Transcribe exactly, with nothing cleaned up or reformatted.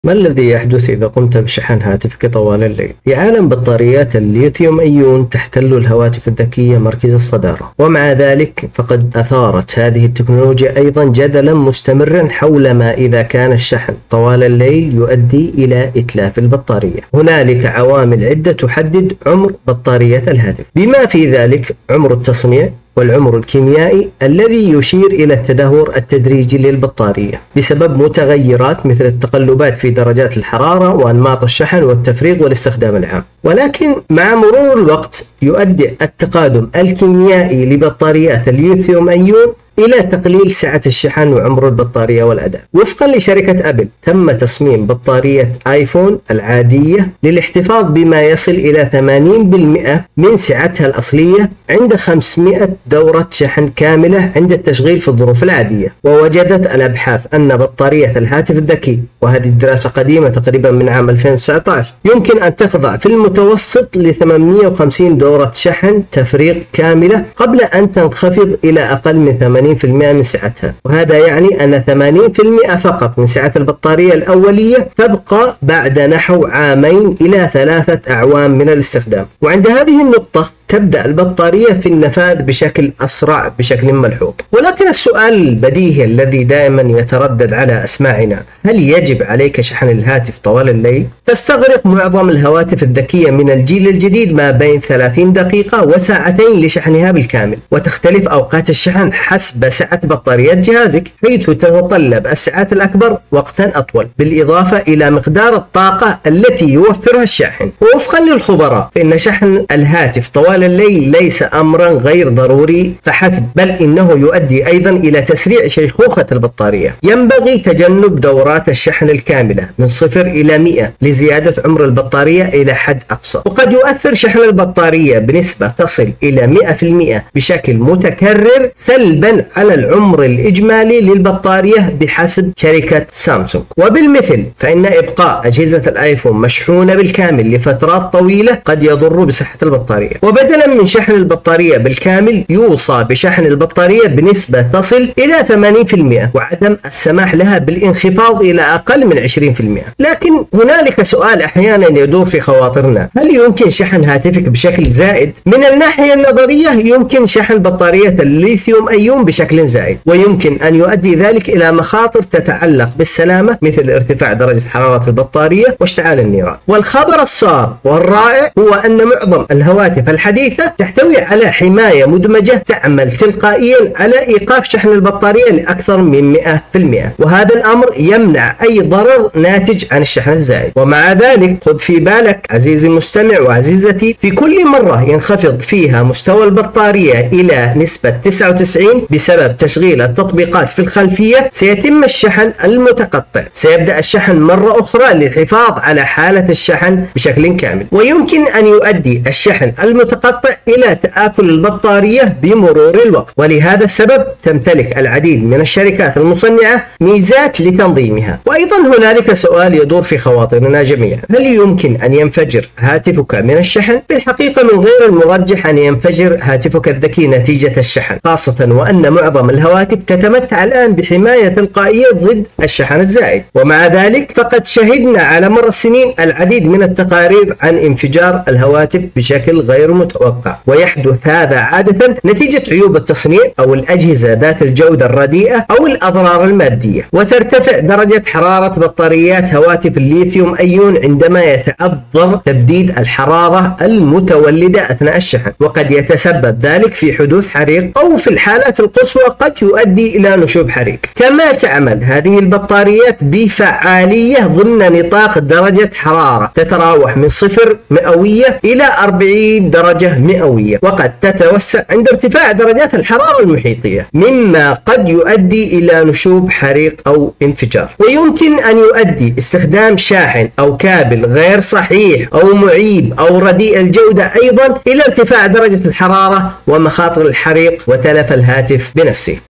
ما الذي يحدث إذا قمت بشحن هاتفك طوال الليل؟ في عالم بطاريات الليثيوم أيون تحتل الهواتف الذكية مركز الصدارة، ومع ذلك فقد أثارت هذه التكنولوجيا أيضا جدلا مستمرا حول ما إذا كان الشحن طوال الليل يؤدي إلى إتلاف البطارية. هنالك عوامل عدة تحدد عمر بطارية الهاتف، بما في ذلك عمر التصنيع والعمر الكيميائي الذي يشير إلى التدهور التدريجي للبطارية بسبب متغيرات مثل التقلبات في درجات الحرارة وأنماط الشحن والتفريغ والاستخدام العام. ولكن مع مرور الوقت يؤدي التقادم الكيميائي لبطاريات الليثيوم أيون إلى تقليل سعة الشحن وعمر البطارية والأداء. وفقا لشركة أبل تم تصميم بطارية آيفون العادية للاحتفاظ بما يصل إلى ثمانين بالمئة من سعتها الأصلية عند خمسمئة دورة شحن كاملة عند التشغيل في الظروف العادية. ووجدت الأبحاث أن بطارية الهاتف الذكي، وهذه الدراسة قديمة تقريبا من عام ألفين وتسعة عشر، يمكن أن تخضع في المتوسط ل ثمانمئة وخمسين دورة شحن تفريغ كاملة قبل أن تنخفض إلى أقل من ثمانين بالمئة من سعتها. وهذا يعني أن ثمانين بالمئة فقط من سعة البطارية الأولية تبقى بعد نحو عامين إلى ثلاثة أعوام من الاستخدام. وعند هذه النقطة تبدأ البطارية في النفاذ بشكل أسرع بشكل ملحوظ. ولكن السؤال البديهي الذي دائما يتردد على أسماعنا: هل يجب عليك شحن الهاتف طوال الليل؟ تستغرق معظم الهواتف الذكية من الجيل الجديد ما بين ثلاثين دقيقة وساعتين لشحنها بالكامل، وتختلف أوقات الشحن حسب سعة بطارية جهازك، حيث تتطلب الساعات الأكبر وقتا أطول، بالإضافة إلى مقدار الطاقة التي يوفرها الشاحن. ووفقا للخبراء فإن شحن الهاتف طوال الليل ليس أمرا غير ضروري فحسب، بل إنه يؤدي أيضا إلى تسريع شيخوخة البطارية. ينبغي تجنب دورات الشحن الكاملة من صفر إلى مئة لزيادة عمر البطارية إلى حد أقصى. وقد يؤثر شحن البطارية بنسبة تصل إلى مئة بالمئة بشكل متكرر سلبا على العمر الإجمالي للبطارية بحسب شركة سامسونج. وبالمثل فإن إبقاء أجهزة الآيفون مشحونة بالكامل لفترات طويلة قد يضر بصحة البطارية. وبدلا من شحن البطارية بالكامل يوصى بشحن البطارية بنسبة تصل إلى ثمانين بالمئة وعدم السماح لها بالانخفاض إلى أقل من عشرين بالمئة. لكن هنالك سؤال أحيانا يدور في خواطرنا: هل يمكن شحن هاتفك بشكل زائد؟ من الناحية النظرية يمكن شحن بطارية الليثيوم أيون بشكل زائد، ويمكن أن يؤدي ذلك إلى مخاطر تتعلق بالسلامة مثل ارتفاع درجة حرارة البطارية واشتعال النيران. والخبر السار والرائع هو أن معظم الهواتف الحديثة تحتوي على حماية مدمجة تعمل تلقائيا على إيقاف شحن البطارية لأكثر من مئة بالمئة، وهذا الأمر يمنع أي ضرر ناتج عن الشحن الزائد. ومع ذلك خذ في بالك عزيزي المستمع وعزيزتي، في كل مرة ينخفض فيها مستوى البطارية إلى نسبة تسعة وتسعين بسبب تشغيل التطبيقات في الخلفية سيتم الشحن المتقطع. سيبدأ الشحن مرة أخرى للحفاظ على حالة الشحن بشكل كامل، ويمكن أن يؤدي الشحن المتقطع إلى تآكل البطارية بمرور الوقت. ولهذا السبب تمتلك العديد من الشركات المصنعة ميزات لتنظيمها. وأيضا هنالك سؤال يدور في خواطرنا جميعا: هل يمكن أن ينفجر هاتفك من الشحن؟ بالحقيقة من غير المرجح أن ينفجر هاتفك الذكي نتيجة الشحن، خاصة وأن معظم الهواتف تتمتع الآن بحماية تلقائية ضد الشحن الزائد. ومع ذلك فقد شهدنا على مر السنين العديد من التقارير عن انفجار الهواتف بشكل غير متوقع، ويحدث هذا عادة نتيجة عيوب التصنيع أو الأجهزة ذات الجودة الرديئة أو الأضرار المادية. وترتفع درجة حرارة بطاريات هواتف الليثيوم أيون عندما يتعذر تبديد الحرارة المتولدة أثناء الشحن، وقد يتسبب ذلك في حدوث حريق، أو في الحالات القصوى قد يؤدي إلى نشوب حريق. كما تعمل هذه البطاريات بفعالية ضمن نطاق درجة حرارة تتراوح من صفر مئوية إلى أربعين درجة مئوية، وقد تتوسع عند ارتفاع درجات الحرارة المحيطية، مما قد يؤدي إلى نشوب حريق أو انفجار. ويمكن أن يؤدي استخدام شاحن أو كابل غير صحيح أو معيب أو رديء الجودة أيضا إلى ارتفاع درجة الحرارة ومخاطر الحريق وتلف الهاتف بنفسه.